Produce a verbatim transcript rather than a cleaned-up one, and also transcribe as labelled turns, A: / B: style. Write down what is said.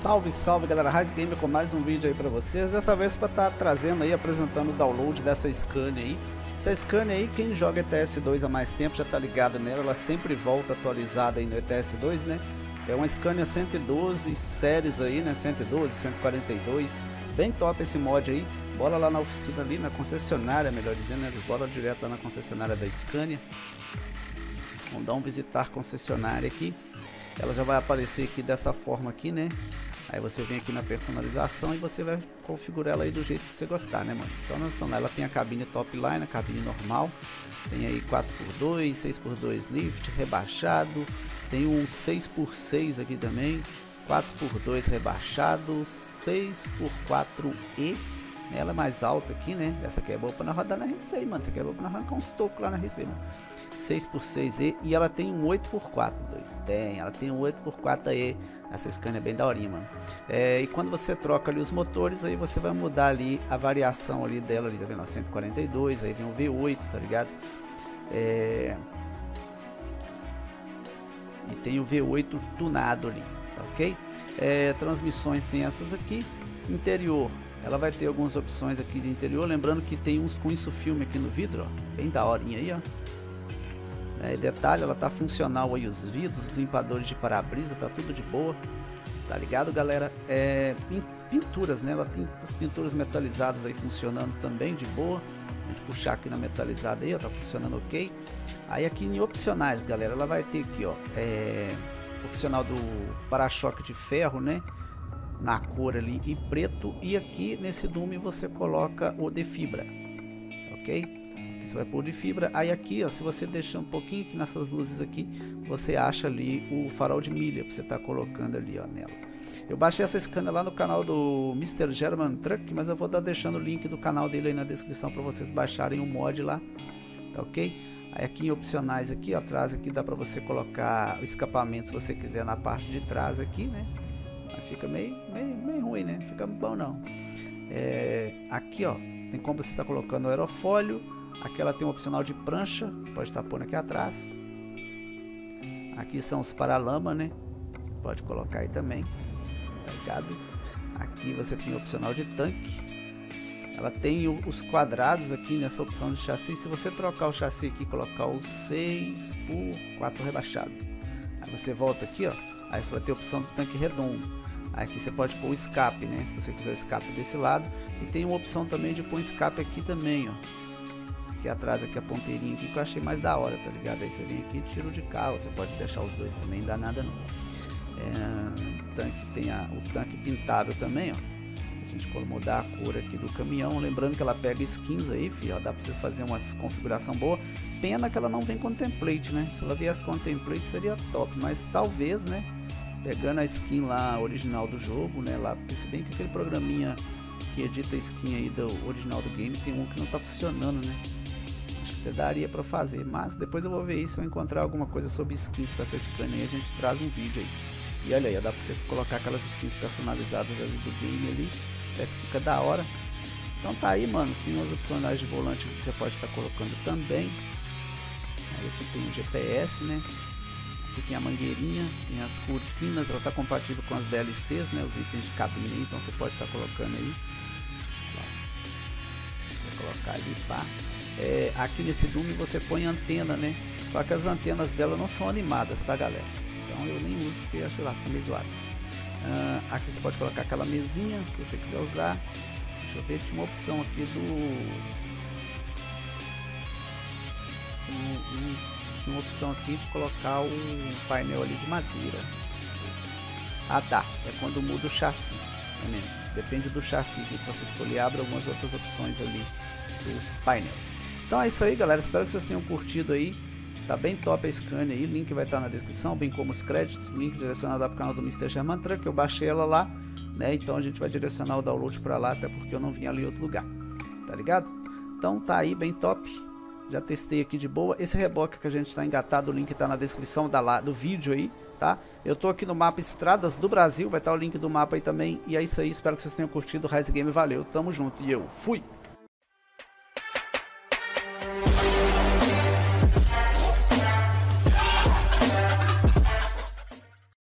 A: Salve, salve galera, Rise Gamer com mais um vídeo aí pra vocês. Dessa vez para estar tá trazendo aí, apresentando o download dessa Scania aí. Essa Scania aí, quem joga E T S dois há mais tempo já tá ligado nela, ela sempre volta atualizada aí no E T S dois, né? É uma Scania cento e doze séries aí, né? cento e doze, cento e quarenta e dois, bem top esse mod aí. Bora lá na oficina ali, na concessionária, melhor dizendo, né? Bora direto lá na concessionária da Scania. Vamos dar um visitar concessionária aqui. Ela já vai aparecer aqui dessa forma aqui, né? Aí você vem aqui na personalização e você vai configurar ela aí do jeito que você gostar, né, mano? Então nessa, ela tem a cabine top line, a cabine normal. Tem aí quatro por dois, seis por dois lift, rebaixado. Tem um seis por seis aqui também. quatro por dois rebaixado, seis por quatro E. Ela é mais alta aqui, né? Essa aqui é boa pra nós rodar na R C, mano. Essa aqui é boa pra nós arrancar uns tocos lá na R C, mano. seis por seis E e ela tem um oito por quatro, doido. Tem, ela tem um oito por quatro E. Essa Scania é bem daorinha, mano. É, e quando você troca ali os motores, aí você vai mudar ali a variação ali dela, ali, tá vendo? cento e quarenta e dois, aí vem o V oito, tá ligado? É... E tem o V oito tunado ali, tá ok? É, transmissões tem essas aqui. Interior, ela vai ter algumas opções aqui de interior, lembrando que tem uns com isso filme aqui no vidro, ó, bem daorinha aí, ó. É, detalhe, ela tá funcional aí, os vidros, os limpadores de para-brisa, tá tudo de boa, tá ligado, galera? É, pinturas, né? Ela tem as pinturas metalizadas aí funcionando também de boa. A gente puxar aqui na metalizada aí, ó, tá funcionando ok. Aí aqui em opcionais, galera, ela vai ter aqui, ó, é, opcional do para-choque de ferro, né? Na cor ali e preto, e aqui nesse Dume você coloca o de fibra, ok? Você vai pôr de fibra. Aí aqui, ó, se você deixar um pouquinho aqui nessas luzes aqui, você acha ali o farol de milha pra você tá colocando ali, ó, nela. Eu baixei essa Scania lá no canal do mister German Truck, mas eu vou estar deixando o link do canal dele aí na descrição para vocês baixarem o mod lá, tá ok? Aí aqui em opcionais aqui, ó, atrás aqui dá para você colocar o escapamento se você quiser na parte de trás aqui, né? Mas fica meio, meio, meio ruim, né? Não fica bom não. É, aqui, ó, tem como você tá colocando o aerofólio. Aqui ela tem um opcional de prancha, você pode estar pondo aqui atrás. Aqui são os paralama, né? Pode colocar aí também, tá ligado? Aqui você tem o opcional de tanque. Ela tem o, os quadrados aqui nessa opção de chassi. Se você trocar o chassi aqui e colocar o seis por quatro rebaixado, aí você volta aqui, ó. Aí você vai ter a opção do tanque redondo. Aqui você pode pôr o escape, né? Se você quiser o escape desse lado. E tem uma opção também de pôr escape aqui também, ó. Aqui atrás, aqui a ponteirinha aqui, que eu achei mais da hora, tá ligado? Aí você vem aqui e tira o de carro, você pode deixar os dois também, não dá nada não. É, o tanque tem a, o tanque pintável também, ó. Se a gente for mudar a cor aqui do caminhão, lembrando que ela pega skins aí, filho, ó, dá pra você fazer uma configuração boa. Pena que ela não vem com template, né? Se ela viesse com template seria top, mas talvez, né? Pegando a skin lá original do jogo, né? Lá, se bem que aquele programinha que edita a skin aí do original do game tem um que não tá funcionando, né? Daria para fazer, mas depois eu vou ver isso. Se eu encontrar alguma coisa sobre skins para essa Scania, a gente traz um vídeo aí. E olha aí, dá para você colocar aquelas skins personalizadas ali do game ali, até que fica da hora. Então tá aí, mano, tem umas opções de volante que você pode estar tá colocando também. Aí aqui tem o G P S, né? Aqui tem a mangueirinha, tem as cortinas, ela tá compatível com as D L Cs, né? Os itens de cabine, então você pode estar tá colocando aí. Vou colocar ali, pá. É, aqui nesse Dume você põe antena, né? Só que as antenas dela não são animadas, tá, galera? Então eu nem uso porque, sei lá, fica meio zoado. Ah, aqui você pode colocar aquela mesinha, se você quiser usar. Deixa eu ver, tinha uma opção aqui do... Um, um, tinha uma opção aqui de colocar um painel ali de madeira. Ah, tá. É quando muda o chassi. É mesmo. Depende do chassi que você escolher, abre algumas outras opções ali do painel. Então é isso aí, galera, espero que vocês tenham curtido aí. Tá bem top a Scania aí, link vai estar na descrição, bem como os créditos, link direcionado para o canal do mister German Truck, eu baixei ela lá, né? Então a gente vai direcionar o download para lá, até porque eu não vim ali em outro lugar, tá ligado? Então tá aí, bem top, já testei aqui de boa. Esse reboque que a gente tá engatado, o link tá na descrição da lá, do vídeo aí, tá? Eu tô aqui no mapa Estradas do Brasil, vai estar o link do mapa aí também. E é isso aí, espero que vocês tenham curtido. Rise Game, valeu, tamo junto e eu fui!